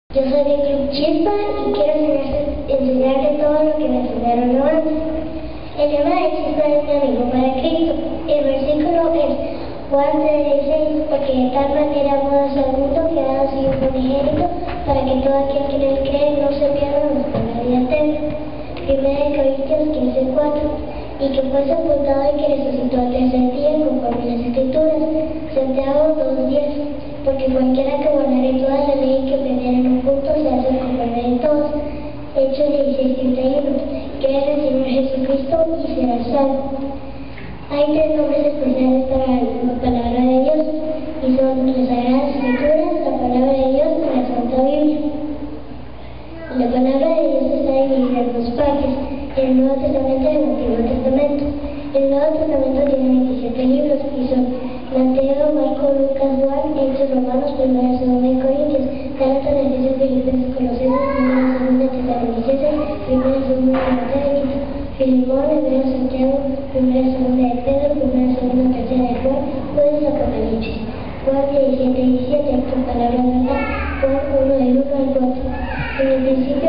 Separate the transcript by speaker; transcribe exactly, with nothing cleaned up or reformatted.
Speaker 1: Yo soy de Club Chispa y quiero enseñarte, enseñarte todo lo que me enseñaron antes. El lema de Chispa es mi amigo para Cristo. El versículo es Juan tres seis, porque de tal manera amó Dios al mundo que ha dado su Hijo unigénito para que todo aquel que en él cree no se pierda, mas tenga vida eterna. Primera de Corintios quince cuatro, y que fue sepultado y que resucitó al tercer día conforme a las Escrituras. Santiago dos diez, porque cualquiera que guardare toda la ley y que aprendiera en un punto se hace conforme de todos. Hechos dieciséis treinta y uno, cree en el Señor Jesucristo y serás salvo. Hay tres nombres especiales para la palabra de Dios, y son las Sagradas Escrituras, la palabra de Dios y la Santa Biblia. La palabra de Dios está dividida en dos partes, el Nuevo Testamento y el Antiguo Testamento. El Nuevo Testamento tiene veintisiete libros y son Mateo, Marco, Lucas, Juan, Hechos, Romanos, Primera, Segunda y Corintios, Gálatas, Efesios, Filipenses, Colosenses, Primera, Segunda, Tesalonicenses, Primera, Segunda, Timoteo, Filemón, Hebreo, Santiago, Primera, Segunda de Pedro, Primera, Segunda, Tercera de Juan, Jueces, Apocalipsis. Juan diecisiete diecisiete, tu palabra es verdad. Juan uno del uno al cuatro. En el principio